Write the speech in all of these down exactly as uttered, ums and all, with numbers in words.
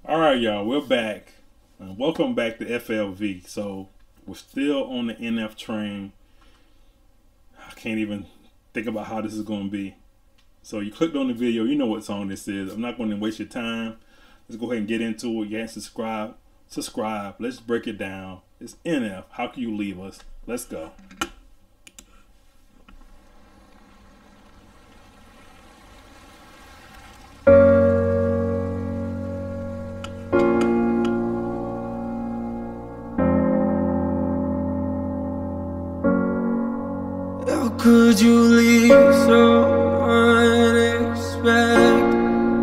All right, y'all, we're back. Uh, welcome back to F L V. So we're still on the N F train. I can't even think about how this is going to be. So you clicked on the video, you know what song this is. I'm not going to waste your time. Let's go ahead and get into it. You haven't subscribed, subscribe. Let's break it down. It's N F. How Can You Leave Us? Let's go. How could you leave so unexpected?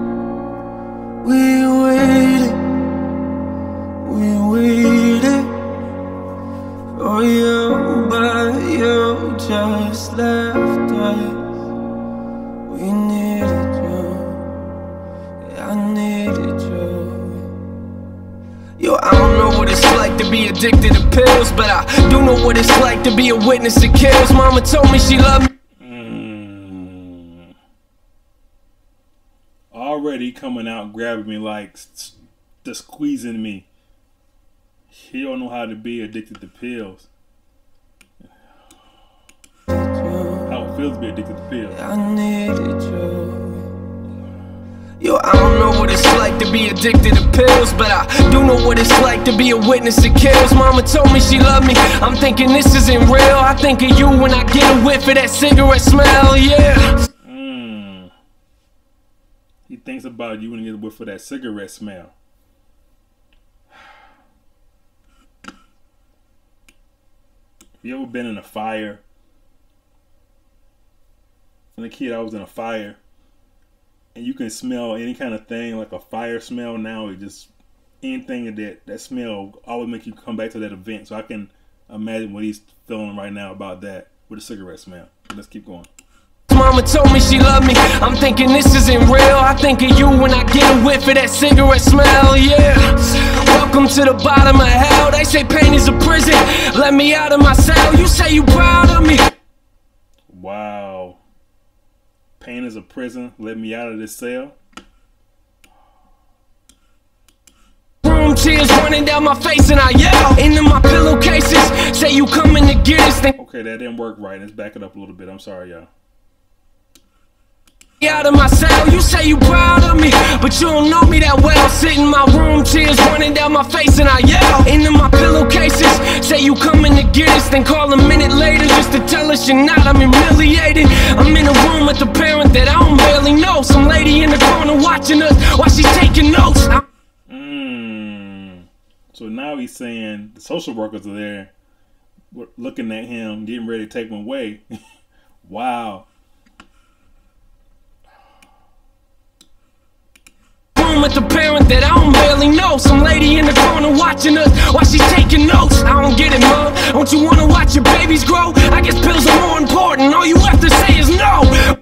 We waited, we waited for you, but you just left us. We needed you, yeah, I needed you. Yo, I don't know what it's like to be addicted to pills, but I do know what it's like to be a witness to kills. Mama told me she loved me. Mm. Already coming out grabbing me like just squeezing me. He don't know how to be addicted to pills. How it feels to be addicted to pills. I needed you. Yo, I don't know what it's like to be addicted to pills, but I do know what it's like to be a witness to kills. Mama told me she loved me. I'm thinking this isn't real. I think of you when I get a whiff of that cigarette smell, yeah. Mm. He thinks about you when he gets a whiff of that cigarette smell. Have you ever been in a fire? When a kid, I was in a fire. And you can smell any kind of thing, like a fire smell now. It just, anything that, that smell always make you come back to that event. So I can imagine what he's feeling right now about that with a cigarette smell. Let's keep going. Mama told me she loved me. I'm thinking this isn't real. I think of you when I get a whiff of that cigarette smell, yeah. Welcome to the bottom of hell. They say pain is a prison. Let me out of my cell. You say you proud of me. Wow. Pain is a prison. Let me out of this cell. Room tears running down my face and I yell into my pillowcases. Say you coming to get us. Okay, that didn't work right. Let's back it up a little bit. I'm sorry, y'all. Out of my cell, you say you proud of me, but you don't know me that well. Sit in my room, tears running down my face and I yell into my pillowcases. Say you coming to get us, then call a minute later just to tell us you're not. I'm humiliated. I'm in a room with a parent that I don't barely know. Some lady in the corner watching us while she's taking notes. Mm. So now he's saying the social workers are there looking at him, getting ready to take him away. Wow. With the parent that I don't barely know. Some lady in the corner watching us while she's taking notes. I don't get it, mom. Don't you wanna watch your babies grow? I guess pills are more important. All you have to say is no.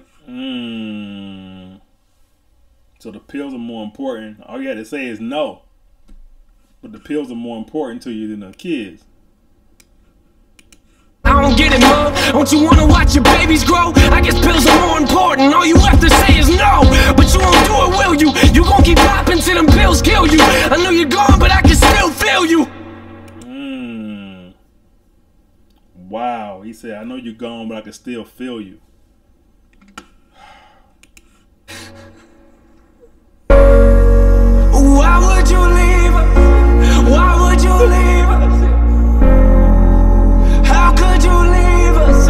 Mm. So the pills are more important. All you had to say is no. But the pills are more important to you than the kids. I don't get it, mom. Don't you wanna watch your babies grow? I guess pills are more important. All you have to say is no. But you won't do it, will you? You gon' keep popping till them pills kill you. I know you're gone, but I can still feel you. Mm. Wow. He said, I know you're gone, but I can still feel you. Why would you leave us? Why would you leave us? How could you leave us?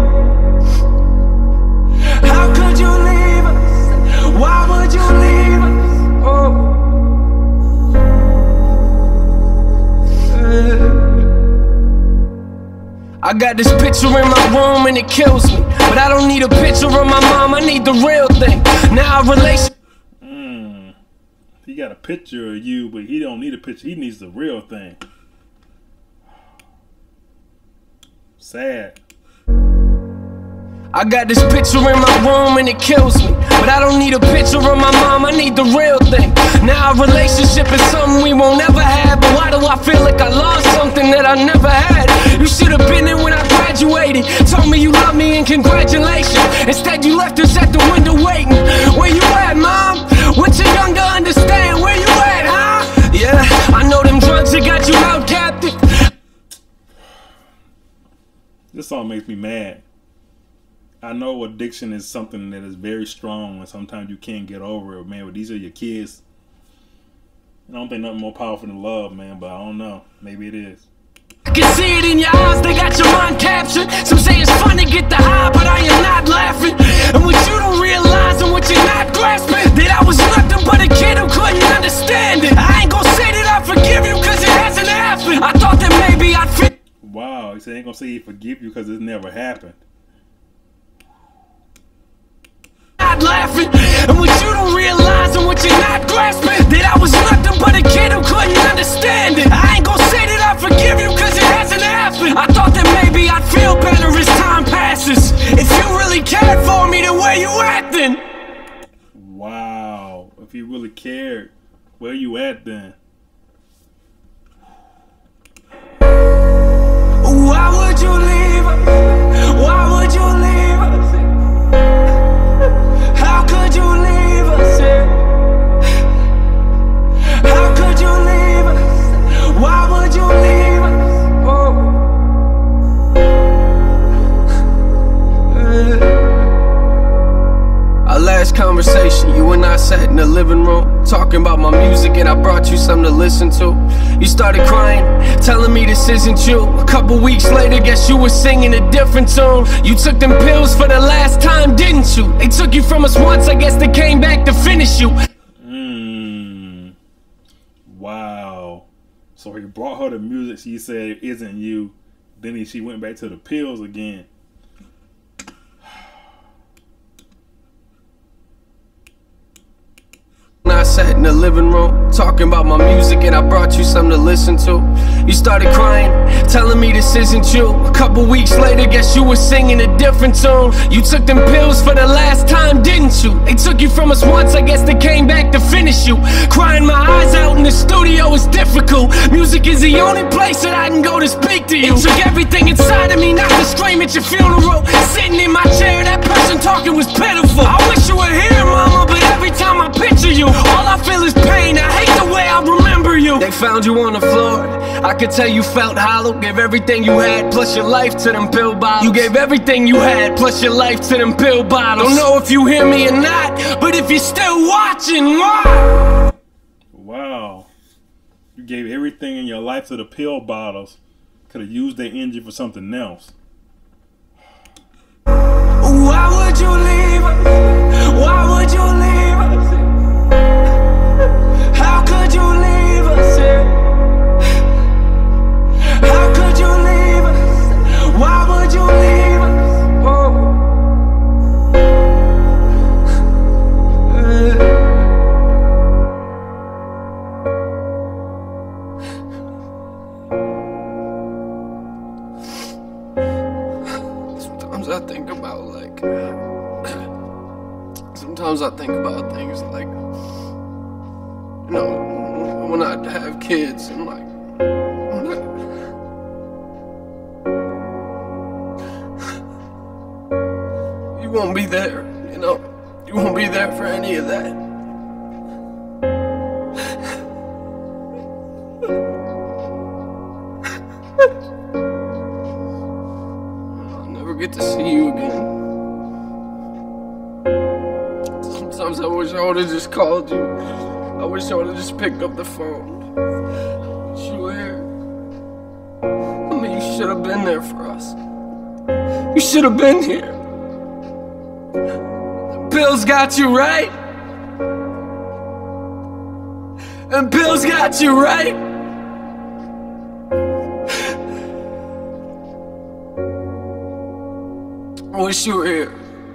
How could you leave us? Why would you leave us? Oh. I got this picture in my room and it kills me, but I don't need a picture of my mom. I need the real thing. Now a relation. Mm. He got a picture of you, but he don't need a picture. He needs the real thing. Sad. I got this picture in my room and it kills me, but I don't need a picture of my mom. I need the real thing. Now a relationship is something we won't ever have, but why do I feel like I lost something that I never had? You should have been there when I graduated. Told me you love me and congratulations. Instead you left us at the window waiting. Where you at, mom? We're too young to understand. Where you at, huh? This song makes me mad. I know addiction is something that is very strong and sometimes you can't get over it, man, but these are your kids. I don't think nothing more powerful than love, man, but I don't know. Maybe it is. I can see it in your eyes, they got your mind captured. Some say it's fun to get the high, but I am not laughing. And what you don't realize and what you're not grasping, that I was nothing but a kid who couldn't understand it. I ain't gonna say that I forgive you cause it hasn't happened. I thought that maybe I'd fit. Wow, he said he ain't gonna say he forgive you because it never happened. Not laughing. And what you don't realize and what you're not grasping, that I was nothing but a kid who couldn't understand it. I ain't gonna say that I forgive you cause it hasn't happened. I thought that maybe I'd feel better as time passes. If you really cared for me, then where you at then? Wow, if you really cared, where you at then? Why would you leave us? Why would you leave us? How could you leave us? How could you leave us? Why would you leave us? Oh. Our last conversation, you and I sat in the living room, talking about my music, and I brought you something to listen to. You started crying, telling me this isn't you. A couple weeks later, guess you were singing a different tune. You took them pills for the last time, didn't you? They took you from us once, I guess they came back to finish you. Mmm. Wow. So he brought her the music she said it isn't you. Then he, she went back to the pills again. I sat in the living room, talking about my music, and I brought you something to listen to. You started crying, telling me this isn't you. A couple weeks later, guess you were singing a different tune. You took them pills for the last time, didn't you? They took you from us once, I guess they came back to finish you. Crying my eyes out in the studio is difficult. Music is the only place that I can go to speak to you. It took everything inside of me not to scream at your funeral. Sitting in my chair, that person talking was pitiful. I wish you were here, mama, but every time I picture you, all I feel is pain. I hate the way I remember you. They found you on the floor, I could tell you felt hollow. Gave everything you had, plus your life to them pill bottles. You gave everything you had, plus your life to them pill bottles. Don't know if you hear me or not, but if you're still watching, why? Wow. You gave everything in your life to the pill bottles. Could have used their energy for something else. Why would you leave us? Why would you leave us? How could you leave us? How could you leave us? Why would you leave us? Oh. Sometimes I think about like Sometimes I think about things like, you know, when I have kids and like, when I, you won't be there, you know, you won't be there for any of that. I'll never get to see you again. Sometimes I wish I would've just called you. I wish I would've just picked up the phone. But you were here. I mean, you should've been there for us. You should've been here. The pills got you right. And pills got you right. I wish you were here.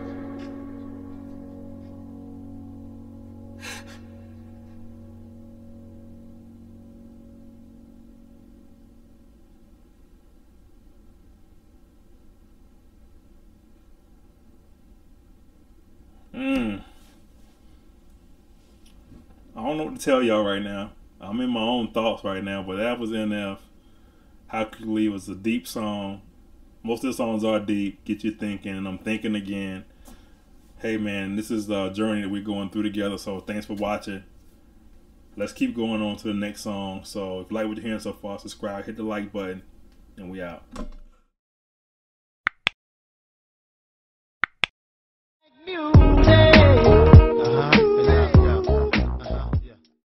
Mm. I don't know what to tell y'all right now. I'm in my own thoughts right now, but that was N F. How Could You Leave was a deep song. Most of the songs are deep, get you thinking, and I'm thinking again. Hey man, this is the journey that we're going through together, so thanks for watching. Let's keep going on to the next song. So if you like what you're hearing so far, subscribe, hit the like button, and we out.